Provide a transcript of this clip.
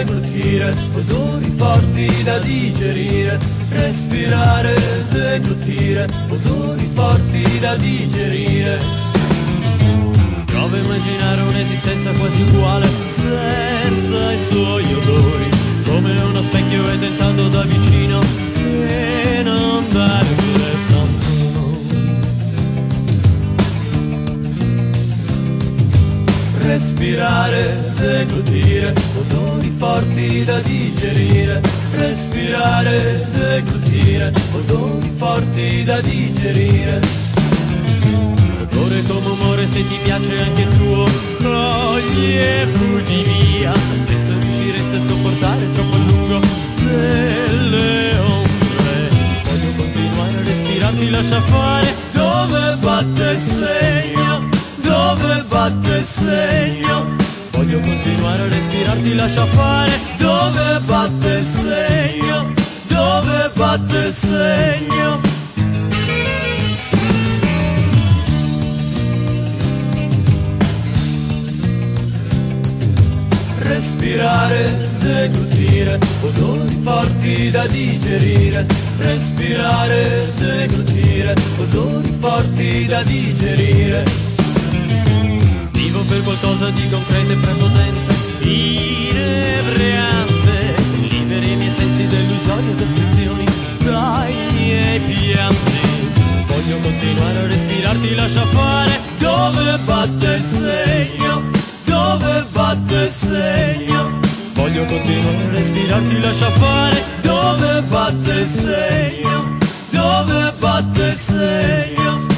deglutire, odori forti da digerire. Respirare, deglutire, odori forti da digerire. Prova a immaginare un'esistenza quasi uguale, senza i suoi odori, come uno specchio e tentando da vicino e non dare prezzo. Respirare, deglutire, odori forti da digerire. Respirare, deglutire, odori forti da digerire. Odore come umore, se ti piace anche il tuo, cogli e fuggi via. Penso riusciresti a sopportare troppo a lungo delle ombre. Voglio continuare a respirarti, lascia fare. Dove batte il segno? Dove batte il segno? Voglio continuare a respirarti, lascia fare. Dove batte il segno? Dove batte il segno? Respirare, deglutire, odori forti da digerire. Respirare, deglutire, odori forti da digerire. Vivo per qualcosa di concreto e prepotente, inebriante, liberi i miei sensi da illusioni ed ostruzioni, dai miei pianti. Voglio continuare a respirarti, lascia fare. Dove batte il segno? Dove batte il segno? Voglio continuare a respirarti, lascia fare. Dove batte il segno? Dove batte il segno?